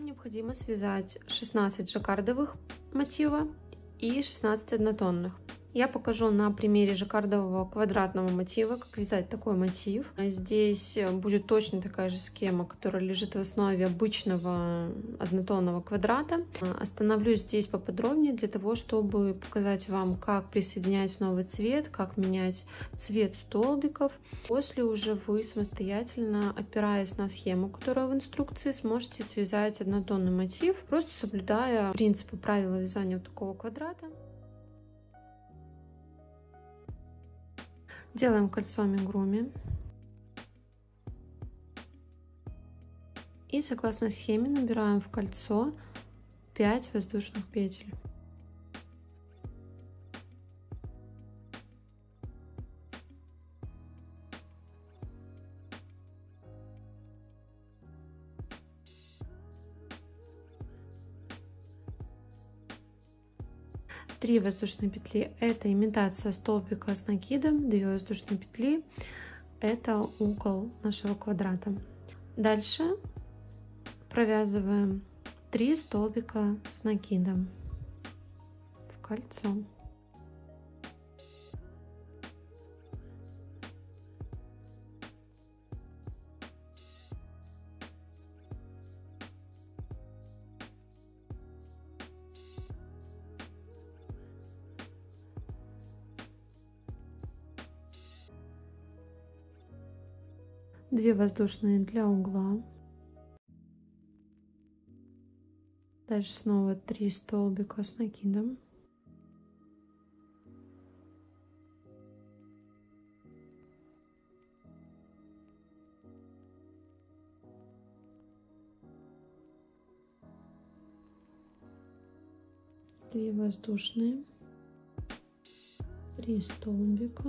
Нам необходимо связать 16 жаккардовых мотива и 16 однотонных. Я покажу на примере жаккардового квадратного мотива, как вязать такой мотив. Здесь будет точно такая же схема, которая лежит в основе обычного однотонного квадрата. Остановлюсь здесь поподробнее для того, чтобы показать вам, как присоединять новый цвет, как менять цвет столбиков. После уже вы самостоятельно, опираясь на схему, которая в инструкции, сможете связать однотонный мотив, просто соблюдая принципы правила вязания вот такого квадрата. Делаем кольцо амигуруми и согласно схеме набираем в кольцо 5 воздушных петель. Три воздушные петли — это имитация столбика с накидом, 2 воздушные петли — это угол нашего квадрата. Дальше провязываем 3 столбика с накидом в кольцо. Две воздушные для угла. Дальше снова 3 столбика с накидом. Две воздушные. 3 столбика.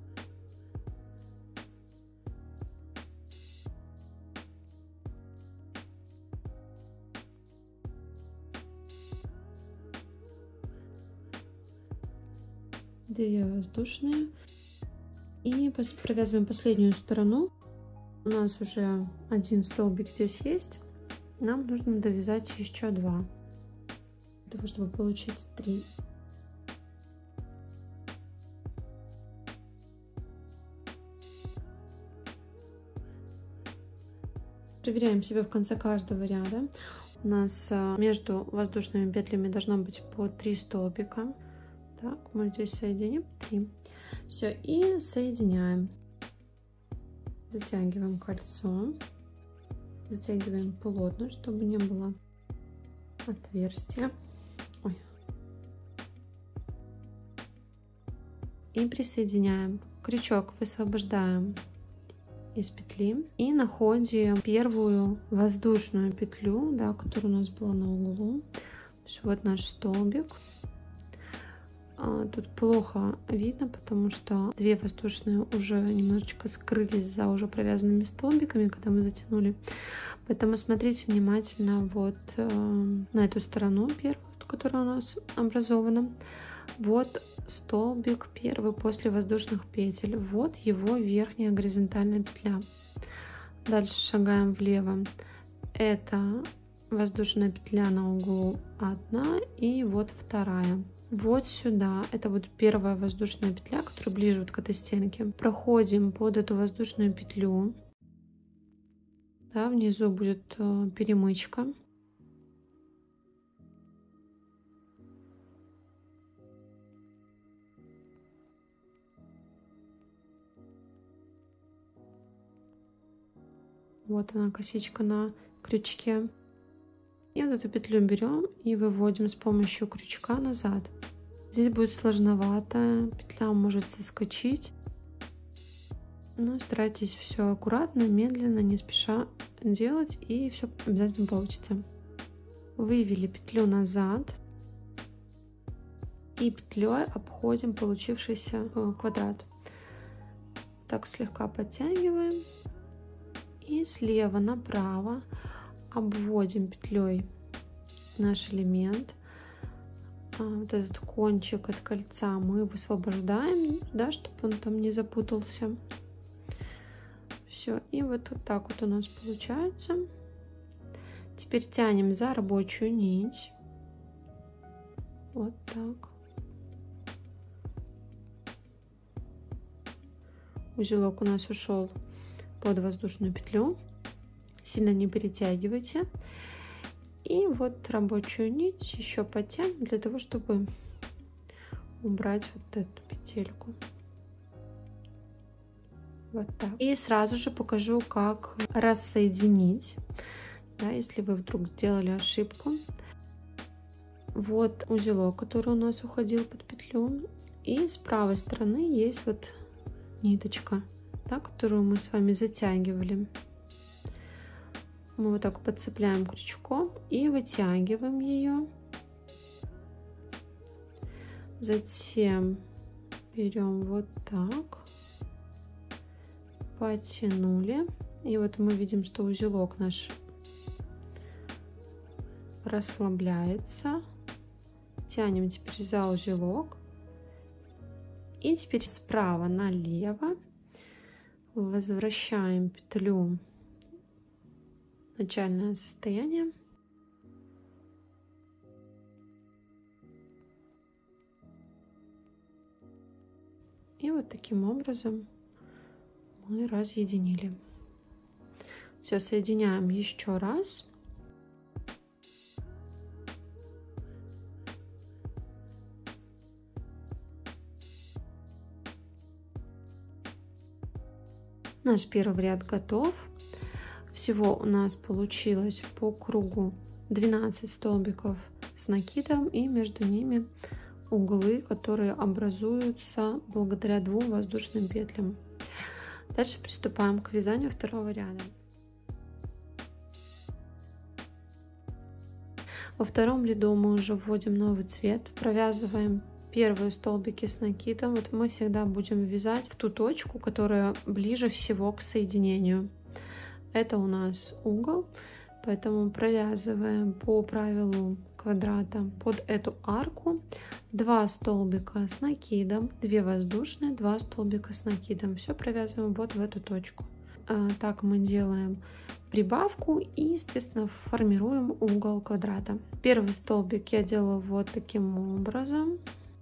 Две воздушные и провязываем последнюю сторону. У нас уже один столбик здесь есть, нам нужно довязать еще 2 для того, чтобы получить 3. Проверяем себя в конце каждого ряда. У нас между воздушными петлями должно быть по 3 столбика. Так, мы здесь соединим 3. Все, и соединяем. Затягиваем кольцо. Затягиваем плотно, чтобы не было отверстия. Ой. И присоединяем. Крючок высвобождаем из петли и находим первую воздушную петлю, да, которая у нас была на углу. Вот наш столбик. Тут плохо видно, потому что 2 воздушные уже немножечко скрылись за уже провязанными столбиками, когда мы затянули. Поэтому смотрите внимательно вот на эту сторону первую, которая у нас образована. Вот столбик первый после воздушных петель. Вот его верхняя горизонтальная петля. Дальше шагаем влево. Это воздушная петля на углу 1 и вот вторая. Вот сюда, это вот первая воздушная петля, которая ближе вот к этой стенке. Проходим под эту воздушную петлю. Да, внизу будет перемычка. Вот она, косичка на крючке. И вот эту петлю берем и выводим с помощью крючка назад. Здесь будет сложновато, петля может соскочить. Но старайтесь все аккуратно, медленно, не спеша делать, и все обязательно получится. Вывели петлю назад и петлей обходим получившийся квадрат. Так слегка подтягиваем и слева направо обводим петлей наш элемент. Вот этот кончик от кольца мы высвобождаем, да, чтобы он там не запутался. Все, и вот так вот у нас получается. Теперь тянем за рабочую нить. Вот так. Узелок у нас ушел под воздушную петлю. Сильно не перетягивайте. И вот рабочую нить еще подтянем для того, чтобы убрать вот эту петельку. Вот так. И сразу же покажу, как рассоединить, да, если вы вдруг сделали ошибку. Вот узелок, который у нас уходил под петлю. И с правой стороны есть вот ниточка, да, которую мы с вами затягивали. Мы вот так подцепляем крючком и вытягиваем ее. Затем берем вот так, потянули. И вот мы видим, что узелок наш расслабляется. Тянем теперь за узелок. И теперь справа налево возвращаем петлю в начальное состояние. И вот таким образом мы разъединили. Все, соединяем еще раз. Наш первый ряд готов. Всего у нас получилось по кругу 12 столбиков с накидом и между ними углы, которые образуются благодаря 2 воздушным петлям. Дальше приступаем к вязанию второго ряда. Во втором ряду мы уже вводим новый цвет, провязываем первые столбики с накидом. Вот мы всегда будем вязать в ту точку, которая ближе всего к соединению. Это у нас угол, поэтому провязываем по правилу квадрата под эту арку 2 столбика с накидом, 2 воздушные, 2 столбика с накидом. Все провязываем вот в эту точку. Так мы делаем прибавку и, естественно, формируем угол квадрата. Первый столбик я делаю вот таким образом.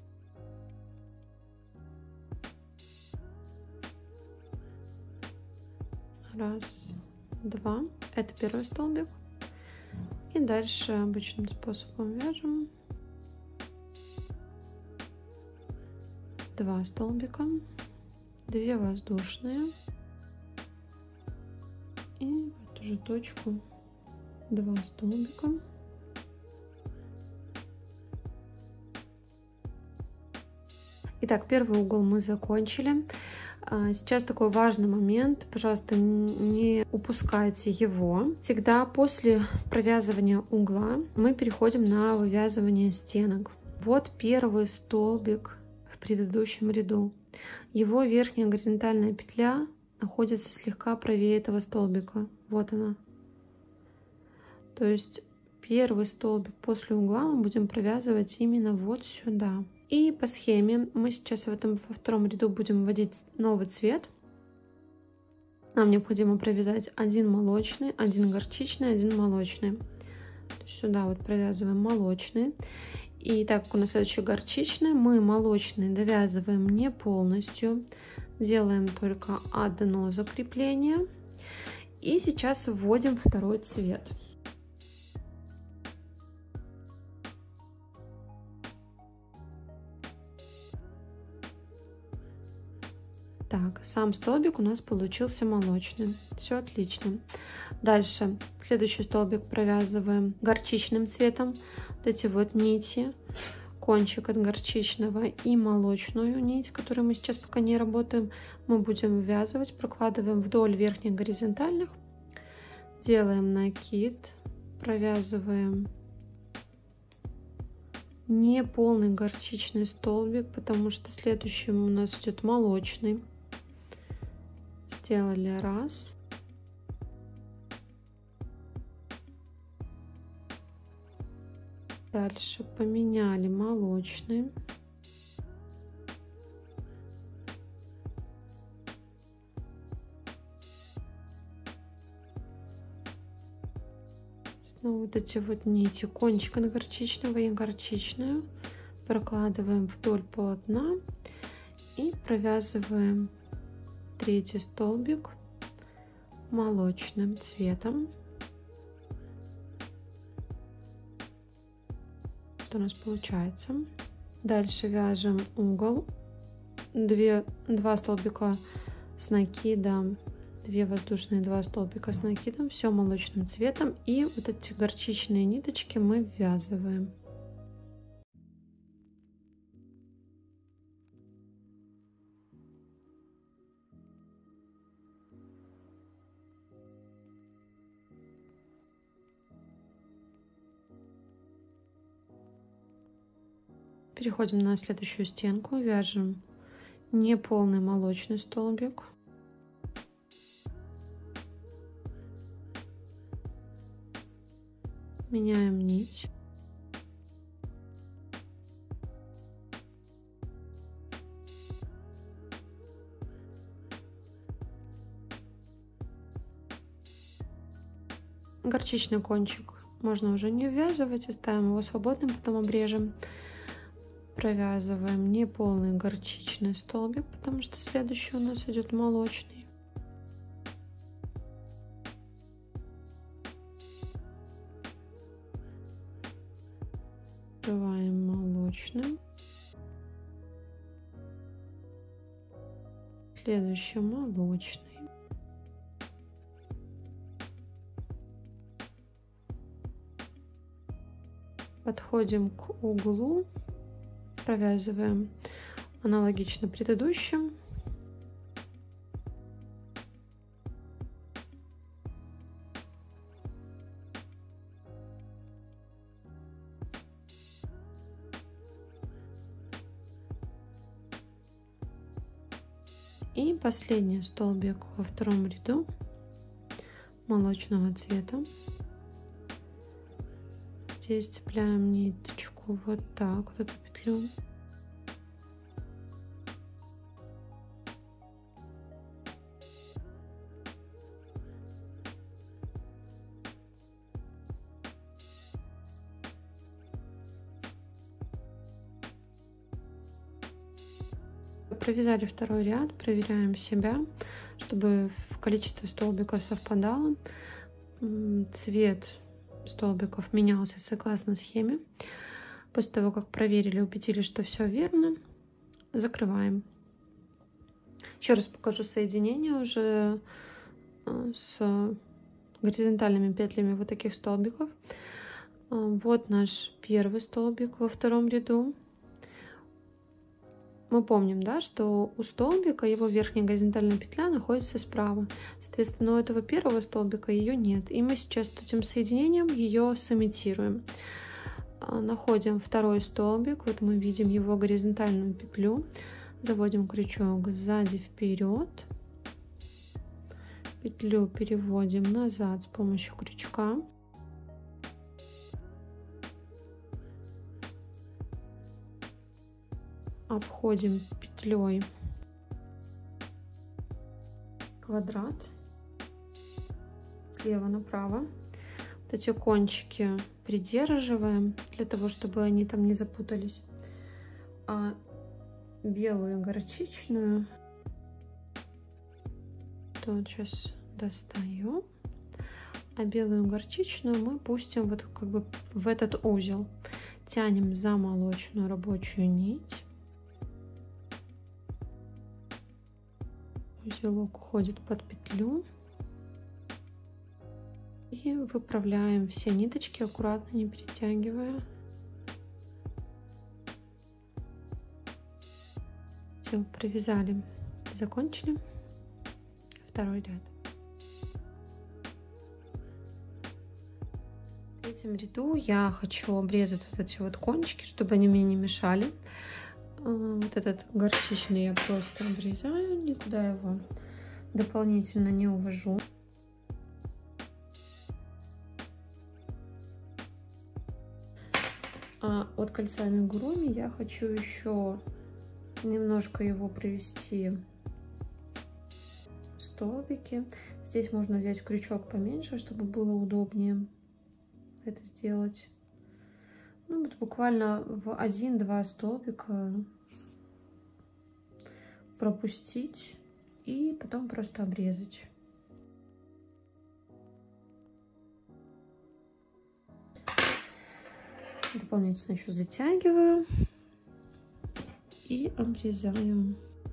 Раз, два. Это первый столбик. И дальше обычным способом вяжем 2 столбика, 2 воздушные и в эту же точку 2 столбика. Итак, первый угол мы закончили. Сейчас такой важный момент, пожалуйста, не упускайте его. Всегда после провязывания угла мы переходим на вывязывание стенок. Вот первый столбик в предыдущем ряду. Его верхняя горизонтальная петля находится слегка правее этого столбика. Вот она. То есть первый столбик после угла мы будем провязывать именно вот сюда. И по схеме мы сейчас во втором ряду будем вводить новый цвет. Нам необходимо провязать 1 молочный, 1 горчичный, 1 молочный. Сюда вот провязываем молочный. И так как у нас следующий горчичный, мы молочный довязываем не полностью, делаем только одно закрепление. И сейчас вводим второй цвет. Так, сам столбик у нас получился молочный. Все отлично. Дальше следующий столбик провязываем горчичным цветом. Вот эти вот нити, кончик от горчичного и молочную нить, которую мы сейчас пока не работаем, мы будем ввязывать, прокладываем вдоль верхних горизонтальных, делаем накид, провязываем не полный горчичный столбик, потому что следующим у нас идет молочный. Сделали раз. Дальше поменяли молочный. Соответственно, вот эти вот нити кончика на горчичного и горчичную прокладываем вдоль полотна и провязываем третий столбик молочным цветом. Что у нас получается? Дальше вяжем угол, 2 столбика с накидом, 2 воздушные, 2 столбика с накидом, все молочным цветом, и вот эти горчичные ниточки мы ввязываем. Переходим на следующую стенку, вяжем неполный молочный столбик. Меняем нить. Горчичный кончик можно уже не ввязывать, оставим его свободным, потом обрежем. Провязываем неполный горчичный столбик, потому что следующий у нас идет молочный. Открываем молочным. Следующий молочный. Подходим к углу, провязываем аналогично предыдущим. И последний столбик во втором ряду молочного цвета. Здесь цепляем ниточку вот так, вот эту петлю. Провязали второй ряд, проверяем себя, чтобы количество столбиков совпадало, цвет столбиков менялся согласно схеме. После того, как проверили, убедились, что все верно, закрываем. Еще раз покажу соединение уже с горизонтальными петлями вот таких столбиков. Вот наш первый столбик во втором ряду. Мы помним, да, что у столбика его верхняя горизонтальная петля находится справа. Соответственно, у этого первого столбика ее нет. И мы сейчас этим соединением ее сымитируем. Находим второй столбик. Вот мы видим его горизонтальную петлю. Заводим крючок сзади вперед. Петлю переводим назад с помощью крючка. Обходим петлей квадрат слева направо. Вот эти кончики придерживаем для того, чтобы они там не запутались. А белую горчичную тут сейчас достаю. А белую горчичную мы пустим вот как бы в этот узел. Тянем за молочную рабочую нить. Узелок уходит под петлю. И выправляем все ниточки, аккуратно, не перетягивая. Все, провязали, закончили второй ряд. В третьем ряду я хочу обрезать вот эти вот кончики, чтобы они мне не мешали. Вот этот горчичный я просто обрезаю, никуда его дополнительно не увожу. А от кольца амигуруми я хочу еще немножко его провести в столбики. Здесь можно взять крючок поменьше, чтобы было удобнее. это сделать. Ну, вот буквально в 1-2 столбика пропустить и потом просто обрезать. Дополнительно еще затягиваю и обрезаю.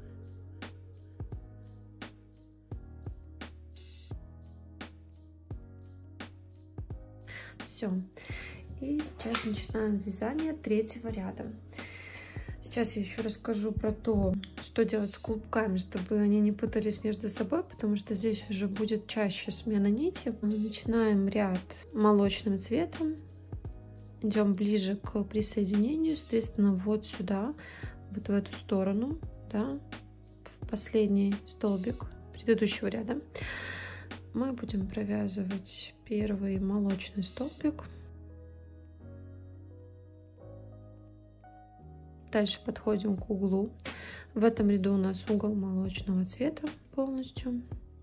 Все. И сейчас начинаем вязание 3-го ряда. Сейчас я еще расскажу про то, что делать с клубками, чтобы они не путались между собой, потому что здесь уже будет чаще смена нити. Начинаем ряд молочным цветом. Идем ближе к присоединению, соответственно, вот сюда, вот в эту сторону, да, в последний столбик предыдущего ряда. Мы будем провязывать первый молочный столбик. Дальше подходим к углу. В этом ряду у нас угол молочного цвета полностью.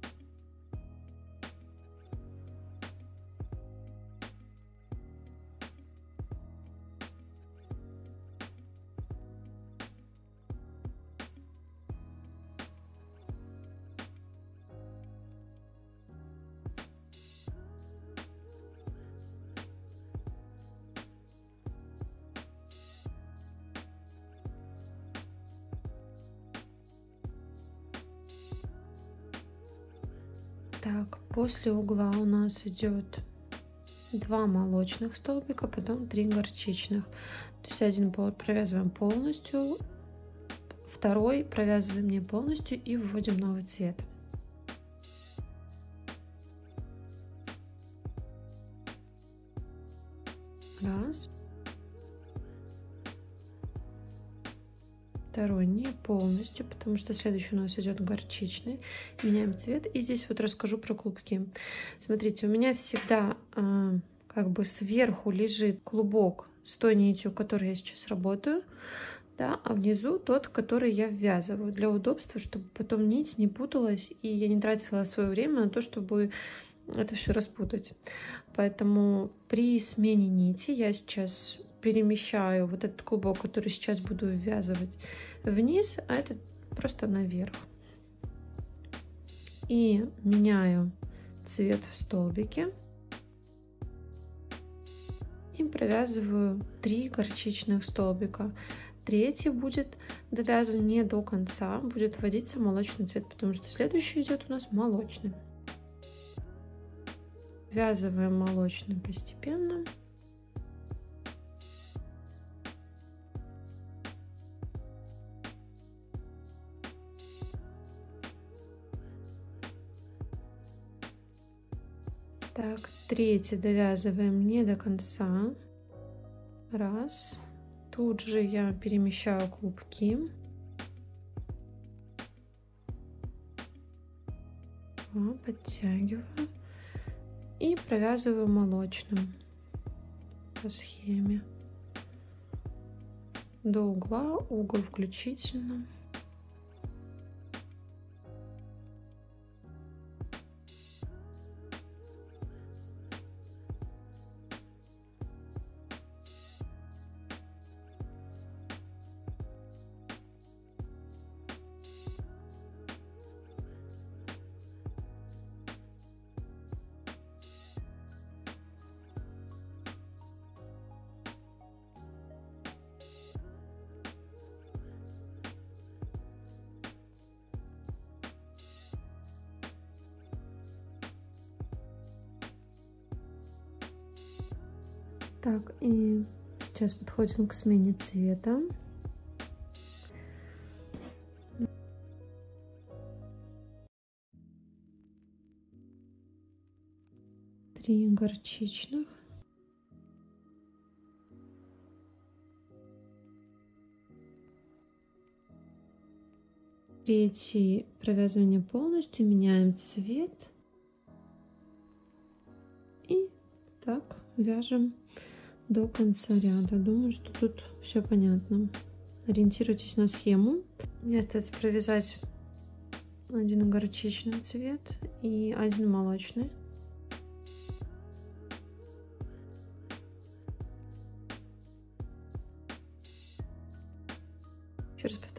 Так, после угла у нас идет 2 молочных столбика, потом 3 горчичных. То есть один провязываем полностью, второй провязываем не полностью и вводим новый цвет. Раз. Второй не полностью, потому что следующий у нас идет горчичный. Меняем цвет. И здесь вот расскажу про клубки. Смотрите, у меня всегда как бы сверху лежит клубок с той нитью, которой я сейчас работаю, да, а внизу тот, который я ввязываю для удобства, чтобы потом нить не путалась и я не тратила свое время на то, чтобы это все распутать. Поэтому при смене нити я сейчас перемещаю вот этот клубок, который сейчас буду ввязывать, вниз, а этот просто наверх. И меняю цвет в столбике. И провязываю 3 горчичных столбика. Третий будет довязан не до конца, будет вводиться молочный цвет, потому что следующий идет у нас молочный. Ввязываем молочный постепенно. Так, третий довязываем не до конца. Раз. Тут же я перемещаю клубки. Подтягиваю. И провязываю молочным по схеме. До угла, угол включительно. Так, и сейчас подходим к смене цвета. Три горчичных. Третий провязывание полностью, меняем цвет. И так вяжем до конца ряда. Думаю, что тут все понятно. Ориентируйтесь на схему. Мне остается провязать один горчичный цвет и один молочный.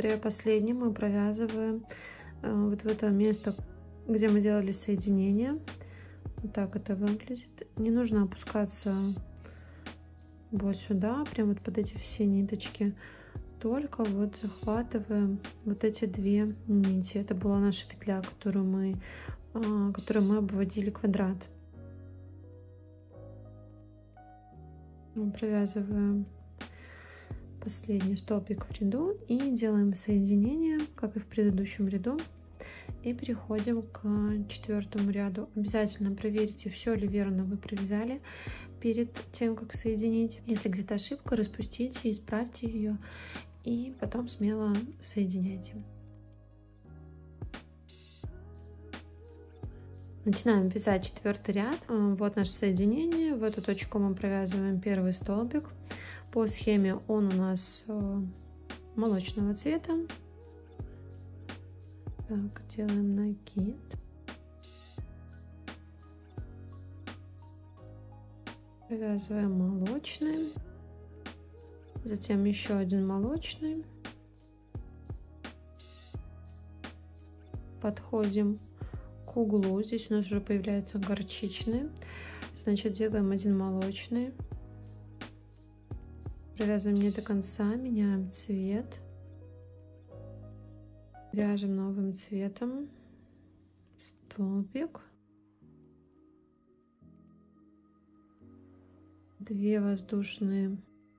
последнем мы провязываем вот в это место, где мы делали соединение. Вот так это выглядит. Не нужно опускаться вот сюда, прям вот под эти все ниточки. Только вот захватываем вот эти две нити. Это была наша петля, которую мы обводили квадрат. Мы провязываем последний столбик в ряду и делаем соединение, как и в предыдущем ряду, и переходим к 4-му ряду. Обязательно проверьте, все ли верно вы провязали перед тем, как соединить. Если где-то ошибка, распустите, исправьте ее и потом смело соединяйте. Начинаем вязать 4-й ряд. Вот наше соединение. В эту точку мы провязываем первый столбик. По схеме он у нас молочного цвета. Так, делаем накид. Провязываем молочный. Затем еще один молочный. Подходим к углу. Здесь у нас уже появляется горчичный. Значит, делаем один молочный. Провязываем не до конца, меняем цвет. Вяжем новым цветом столбик. 2 воздушные.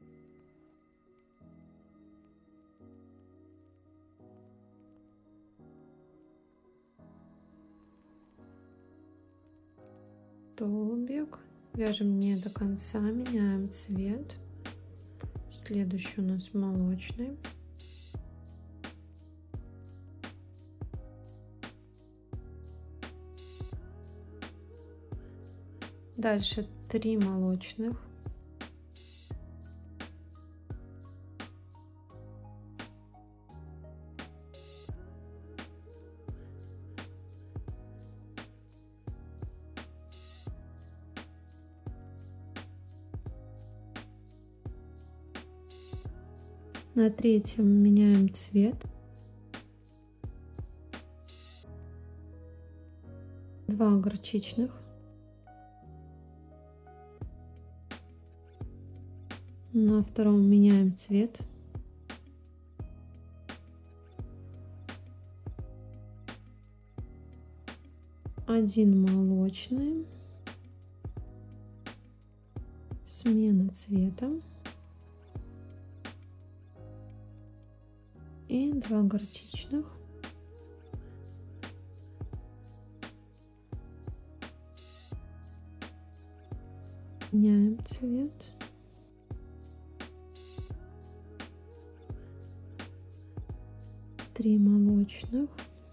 Столбик. Вяжем не до конца, меняем цвет. Следующий у нас молочный. Дальше 3 молочных. На 3-м меняем цвет. 2 горчичных. На 2-м меняем цвет. Один молочный. Смена цвета. И 2 горчичных. Меняем цвет. 3 молочных.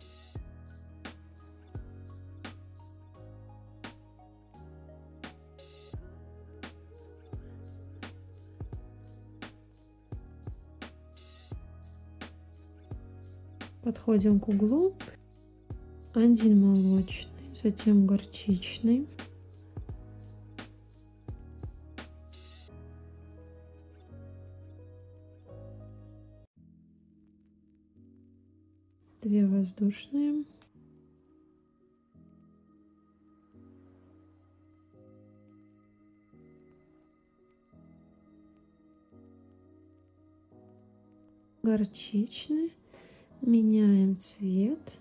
Подходим к углу. 1 молочный, затем горчичный. Две воздушные. Горчичный. Меняем цвет.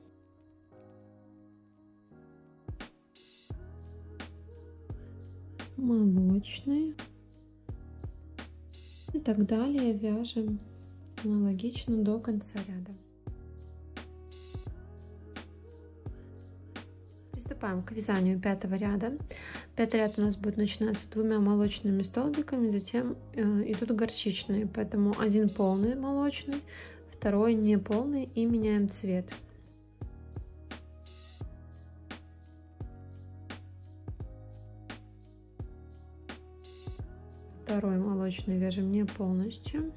Молочный. И так далее вяжем аналогично до конца ряда. Приступаем к вязанию 5-го ряда. 5-й ряд у нас будет начинаться 2 молочными столбиками, затем идут горчичные, поэтому 1 полный молочный, 2 неполный, и меняем цвет. Второй молочный вяжем не полностью.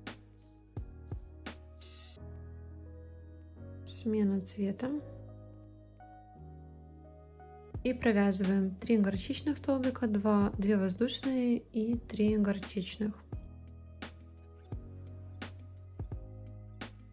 Смена цвета. И провязываем 3 горчичных столбика, 2 воздушные и 3 горчичных.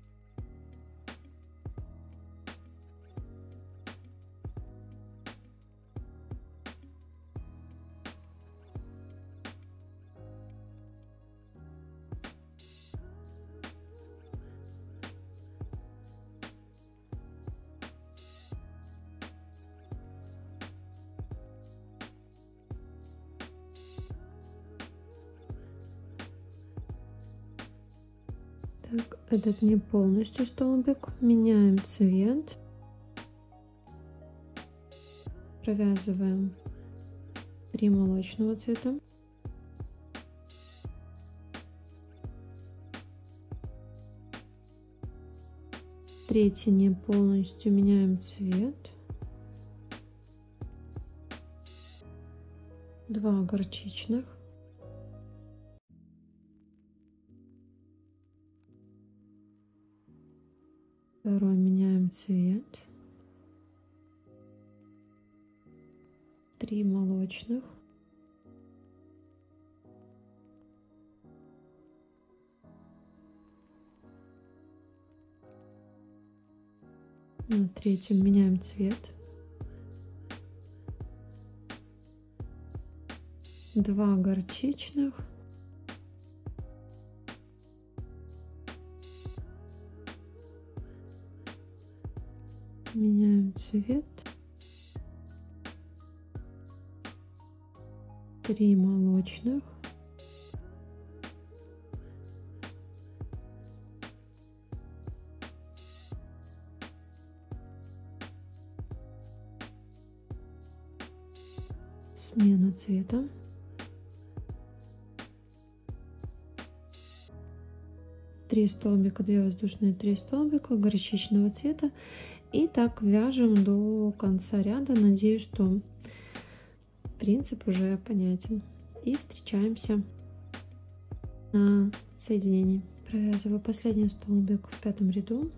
Так, этот не полностью столбик. Меняем цвет. Провязываем 3 молочного цвета. Третий не полностью, меняем цвет. 2 горчичных. Второй меняем цвет. 3 молочных. На третьем меняем цвет. 2 горчичных. Меняем цвет. 3 молочных. Смена цвета. Три столбика, 2 воздушные, 3 столбика горчичного цвета. И так вяжем до конца ряда. Надеюсь, что принцип уже понятен. И встречаемся на соединении. Провязываю последний столбик в 5-м ряду.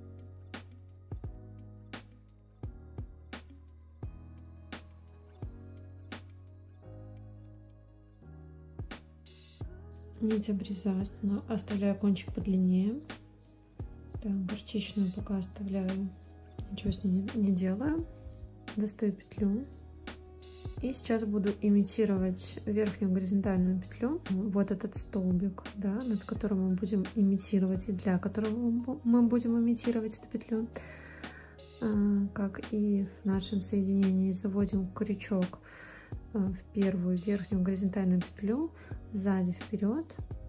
Нить обрезаю, оставляю кончик подлиннее. Так, горчичную пока оставляю, ничего с ней не делаю. Достаю петлю. И сейчас буду имитировать верхнюю горизонтальную петлю. Вот этот столбик, да, над которым мы будем имитировать, и для которого мы будем имитировать эту петлю. Как и в нашем соединении, заводим крючок в первую верхнюю горизонтальную петлю, сзади вперед,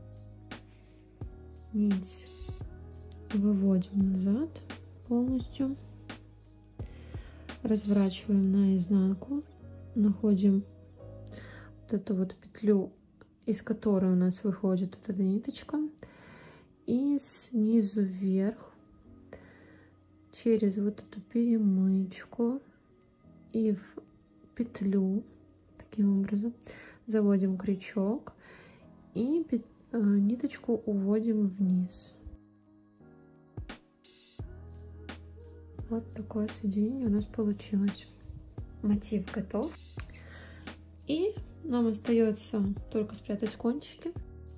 нить выводим назад полностью, разворачиваем наизнанку, находим вот эту вот петлю, из которой у нас выходит вот эта ниточка, и снизу вверх через вот эту перемычку и в петлю таким образом заводим крючок и ниточку уводим вниз. Вот такое соединение у нас получилось. Мотив готов. И нам остается только спрятать кончики.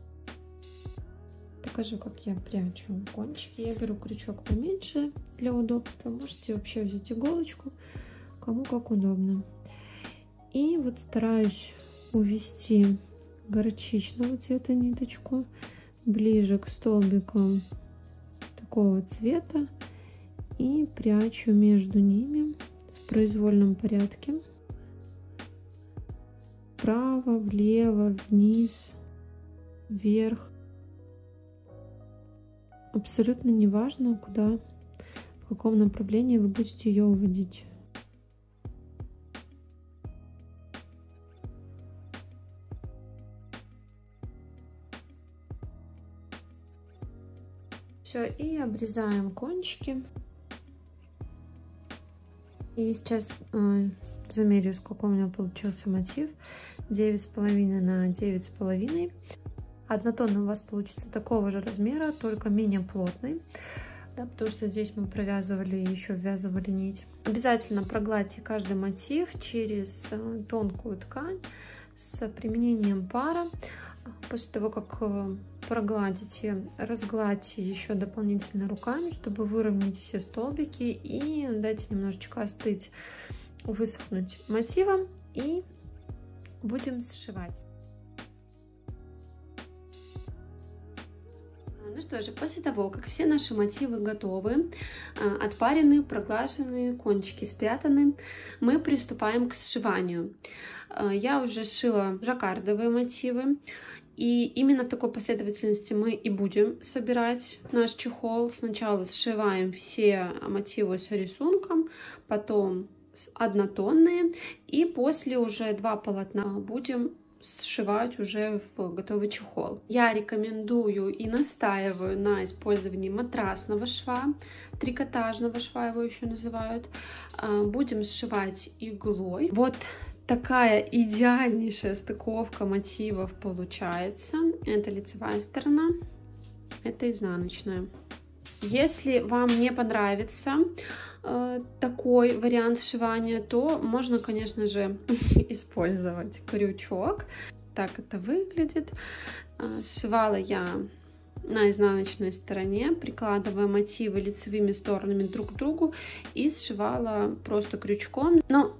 Покажу, как я прячу кончики. Я беру крючок поменьше для удобства. Можете вообще взять иголочку, кому как удобно. И вот стараюсь увести горчичного цвета ниточку ближе к столбикам такого цвета и прячу между ними в произвольном порядке. Вправо, влево, вниз, вверх. Абсолютно не важно, куда, в каком направлении вы будете ее уводить. Все, и обрезаем кончики. И сейчас замерю, сколько у меня получился мотив. 9,5 на 9,5. Однотонный у вас получится такого же размера, только менее плотный, да, потому что здесь мы провязывали и еще ввязывали нить. Обязательно прогладьте каждый мотив через тонкую ткань с применением пара. После того, как прогладите, разгладьте еще дополнительно руками, чтобы выровнять все столбики, и дайте немножечко остыть, высохнуть мотивом, и будем сшивать. Ну что же, после того, как все наши мотивы готовы, отпарены, проглажены, кончики спрятаны, мы приступаем к сшиванию. Я уже сшила жаккардовые мотивы, И именно в такой последовательности мы и будем собирать наш чехол. Сначала сшиваем все мотивы с рисунком, потом однотонные, и после уже 2 полотна будем сшивать уже в готовый чехол. Я рекомендую и настаиваю на использовании матрасного шва, трикотажного шва его еще называют. Будем сшивать иглой. Вот такая идеальнейшая стыковка мотивов получается. Это лицевая сторона, это изнаночная. Если вам не понравится такой вариант сшивания, то можно, конечно же, использовать крючок. Так это выглядит. Сшивала я на изнаночной стороне, прикладывая мотивы лицевыми сторонами друг к другу, и сшивала просто крючком. Но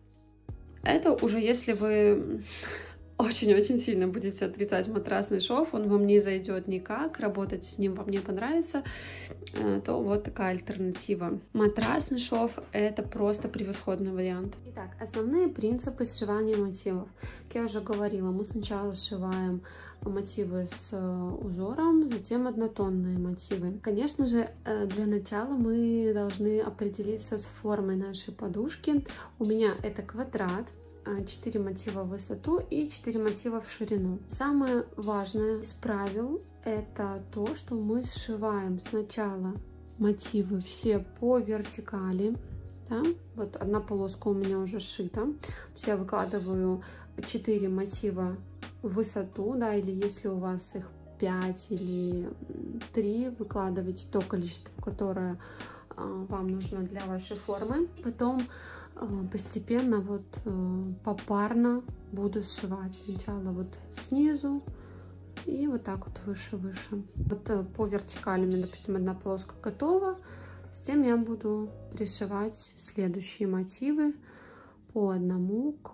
это уже если вы очень-очень сильно будете отрицать матрасный шов, он вам не зайдет никак, работать с ним вам не понравится, то вот такая альтернатива. Матрасный шов — это просто превосходный вариант. Итак, основные принципы сшивания мотивов. Как я уже говорила, мы сначала сшиваем мотивы с узором, затем однотонные мотивы. Конечно же, для начала мы должны определиться с формой нашей подушки. У меня это квадрат. 4 мотива в высоту и 4 мотива в ширину. Самое важное из правил — это то, что мы сшиваем сначала мотивы все по вертикали. Да? Вот одна полоска у меня уже сшита. То есть я выкладываю 4 мотива в высоту, да, или если у вас их 5 или 3, выкладывайте то количество, которое вам нужно для вашей формы. Потом постепенно вот попарно буду сшивать. Сначала вот снизу и вот так вот выше-выше. Вот по вертикали у меня, допустим, одна полоска готова. Затем я буду пришивать следующие мотивы по одному к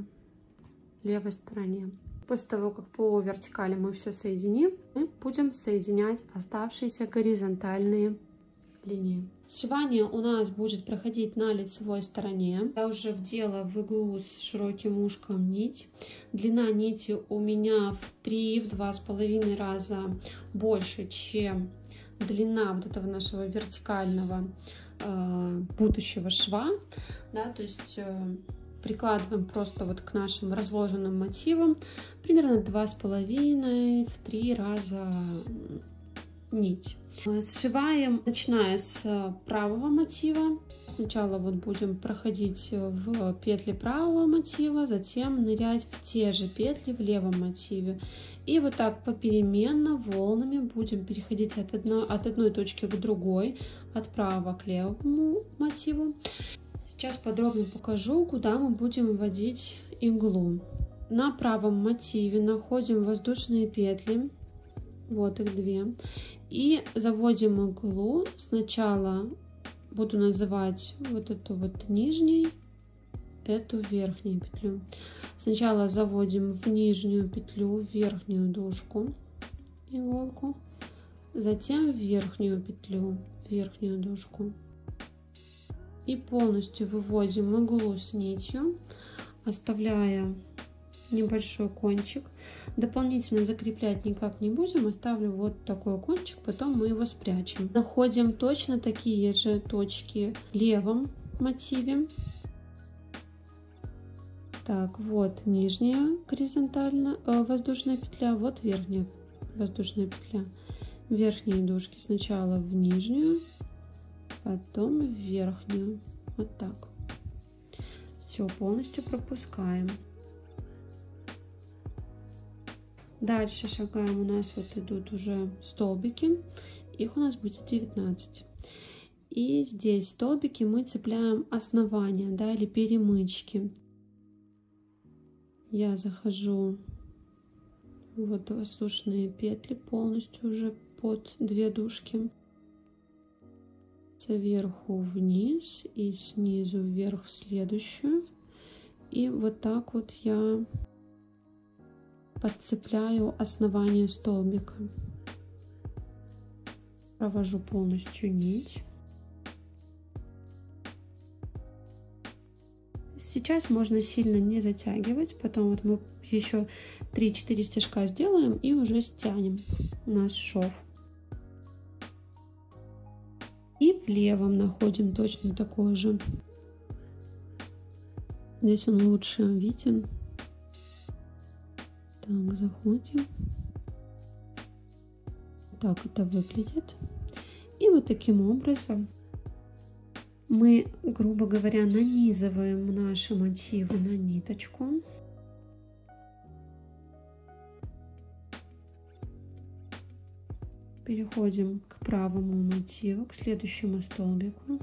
левой стороне. После того, как по вертикали мы все соединим, мы будем соединять оставшиеся горизонтальные линии. Сшивание у нас будет проходить на лицевой стороне. Я уже вдела в иглу с широким ушком нить. Длина нити у меня в 2,5 раза больше, чем длина вот этого нашего вертикального будущего шва. Да, то есть прикладываем просто вот к нашим разложенным мотивам примерно 2,5-3 раза нить. Сшиваем, начиная с правого мотива. Сначала вот будем проходить в петли правого мотива, затем нырять в те же петли в левом мотиве. И вот так попеременно волнами будем переходить от одной точки к другой, от правого к левому мотиву. Сейчас подробно покажу, куда мы будем вводить иглу. На правом мотиве находим воздушные петли. Вот их 2. И заводим иглу. Сначала буду называть вот эту вот нижней, эту верхнюю петлю. Сначала заводим в нижнюю петлю, в верхнюю дужку иголку, затем в верхнюю петлю, в верхнюю дужку. И полностью выводим иглу с нитью, оставляя небольшой кончик. Дополнительно закреплять никак не будем, оставлю вот такой кончик, потом мы его спрячем. Находим точно такие же точки в левом мотиве. Так, вот нижняя горизонтальная воздушная петля, вот верхняя воздушная петля. Верхние дужки сначала в нижнюю, потом в верхнюю. Вот так. Все, полностью пропускаем. Дальше шагаем, у нас вот идут уже столбики, их у нас будет 19. И здесь столбики мы цепляем основания, да, или перемычки. Я захожу вот воздушные петли полностью уже под 2 дужки. Сверху вниз и снизу вверх в следующую. И вот так вот я подцепляю основание столбика. Провожу полностью нить. Сейчас можно сильно не затягивать, потом вот мы еще 3-4 стежка сделаем и уже стянем наш шов. И в левом находим точно такой же. Здесь он лучше виден. Так, заходим. Так это выглядит. И вот таким образом мы, грубо говоря, нанизываем наши мотивы на ниточку. Переходим к правому мотиву, к следующему столбику.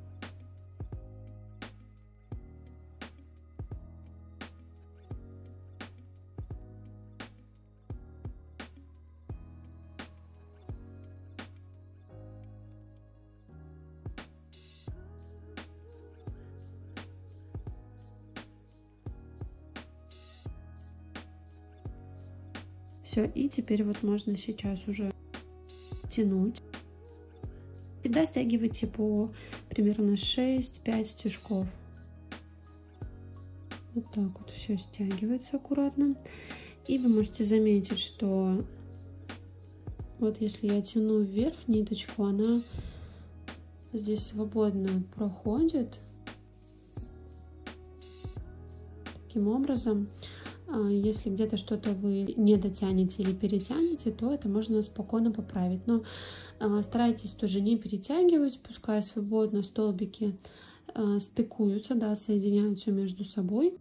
Все, и теперь вот можно сейчас уже тянуть. Всегда стягивайте по примерно 6-5 стежков. Вот так вот все стягивается аккуратно. И вы можете заметить, что вот если я тяну вверх ниточку, она здесь свободно проходит. Таким образом, если где-то что-то вы не дотянете или перетянете, то это можно спокойно поправить. Но старайтесь тоже не перетягивать, пускай свободно столбики стыкуются, да, соединяются между собой.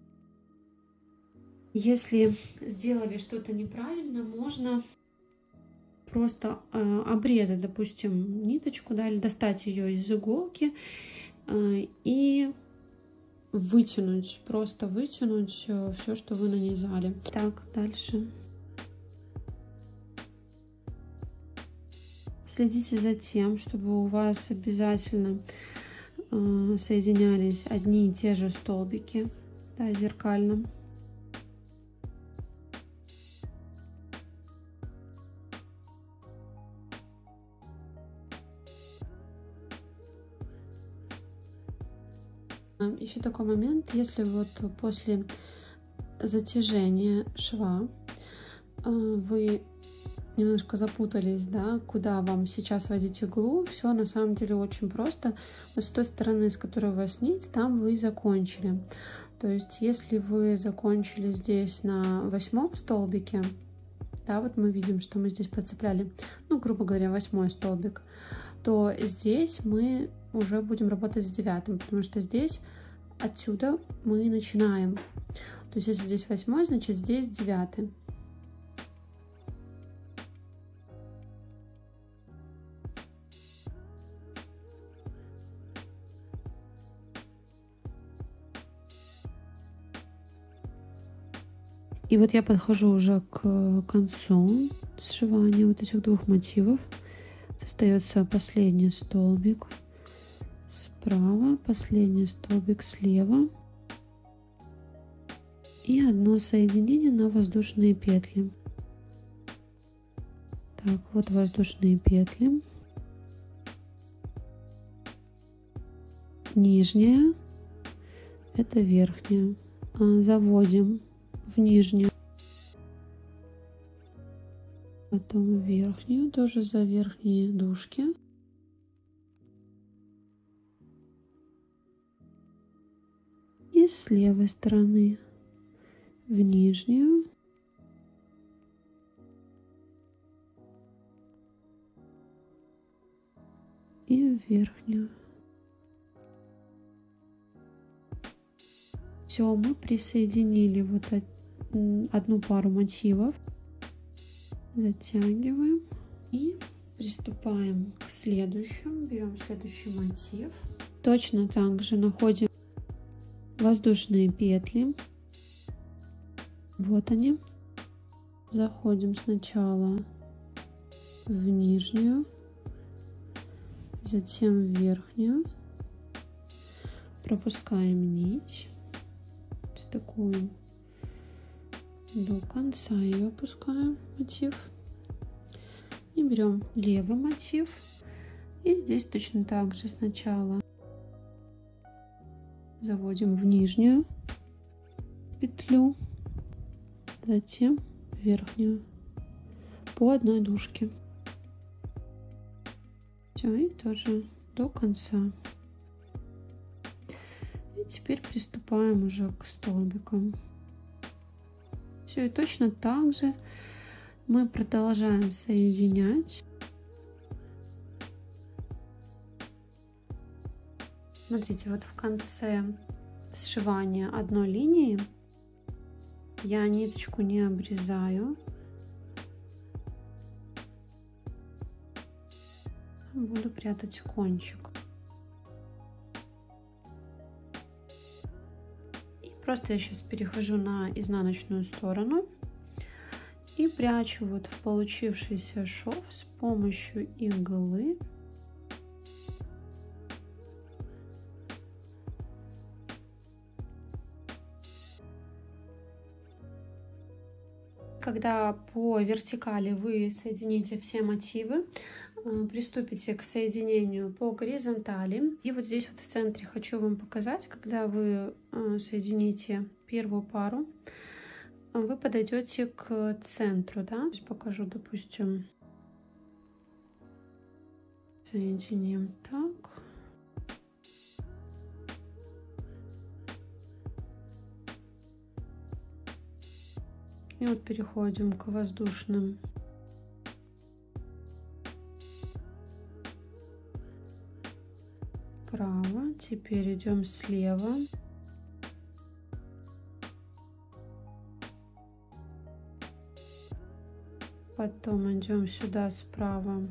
Если сделали что-то неправильно, можно просто обрезать, допустим, ниточку, да, или достать ее из иголки и вытянуть, просто вытянуть все, что вы нанизали. Так, дальше. Следите за тем, чтобы у вас обязательно соединялись одни и те же столбики, да, зеркально. Еще такой момент, если вот после затяжения шва вы немножко запутались, да, куда вам сейчас возить иглу, все на самом деле очень просто. Вот с той стороны, с которой у вас нить, там вы закончили. То есть, если вы закончили здесь на 8 столбике, да, вот мы видим, что мы здесь подцепляли, ну, грубо говоря, 8 столбик, то здесь мы уже будем работать с 9, потому что здесь отсюда мы начинаем. То есть, если здесь 8, значит здесь 9. И вот я подхожу уже к концу сшивания вот этих двух мотивов. Остается последний столбик справа, последний столбик слева и одно соединение на воздушные петли. Так, вот воздушные петли. Нижняя, это верхняя. Заводим в нижнюю, потом в верхнюю, тоже за верхние дужки. И с левой стороны в нижнюю. И в верхнюю. Все, мы присоединили вот одну пару мотивов. Затягиваем и приступаем к следующему. Берем следующий мотив. Точно так же находим воздушные петли. Вот они. Заходим сначала в нижнюю, затем в верхнюю. Пропускаем нить. Стыкуем до конца, ее опускаем мотив. И берем левый мотив. И здесь точно так же сначала заводим в нижнюю петлю, затем верхнюю по одной дужке. Все, и тоже до конца. И теперь приступаем уже к столбикам. Все, и точно так же мы продолжаем соединять. Смотрите, вот в конце сшивания одной линии я ниточку не обрезаю. Буду прятать кончик. И просто я сейчас перехожу на изнаночную сторону и прячу вот в получившийся шов с помощью иглы. Когда по вертикали вы соедините все мотивы, приступите к соединению по горизонтали. И вот здесь вот в центре хочу вам показать, когда вы соедините первую пару, вы подойдете к центру, да? Покажу, допустим, соединим так. И вот переходим к воздушным. Право. Теперь идем слева. Потом идем сюда справа.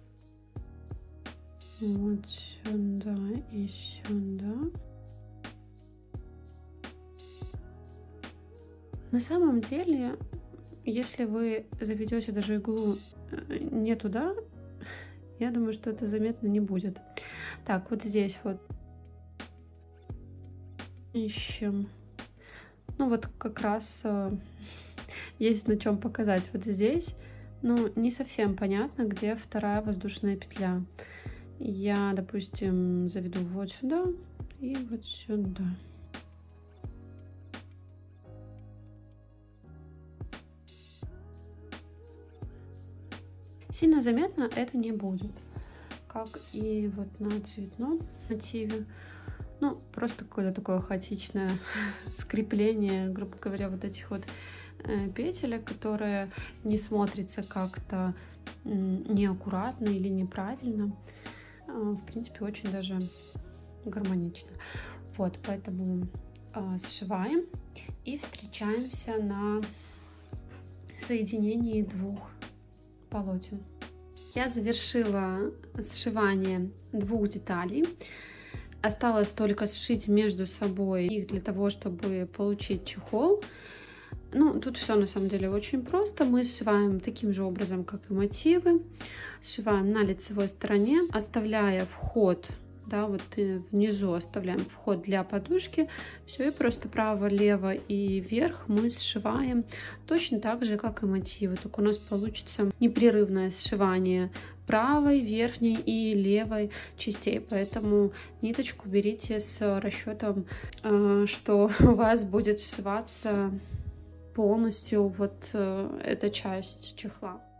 Вот сюда и сюда. На самом деле, если вы заведете даже иглу не туда, я думаю, что это заметно не будет. Так, вот здесь вот ищем. Ну вот как раз есть на чем показать. Вот здесь, ну, не совсем понятно, где вторая воздушная петля. Я, допустим, заведу вот сюда и вот сюда. Сильно заметно это не будет, как и вот на цветном мотиве. Ну, просто какое-то такое хаотичное скрепление, грубо говоря, вот этих вот петелек, которые не смотрятся как-то неаккуратно или неправильно. В принципе, очень даже гармонично. Вот, поэтому сшиваем и встречаемся на соединении двух полотен. Я завершила сшивание двух деталей. Осталось только сшить между собой их для того, чтобы получить чехол. Ну, тут все на самом деле очень просто. Мы сшиваем таким же образом, как и мотивы. Сшиваем на лицевой стороне, оставляя вход, да, вот внизу оставляем вход для подушки. Все, и просто право, лево и вверх мы сшиваем точно так же, как и мотивы. Только у нас получится непрерывное сшивание правой, верхней и левой частей. Поэтому ниточку берите с расчетом, что у вас будет сшиваться полностью вот эта часть чехла.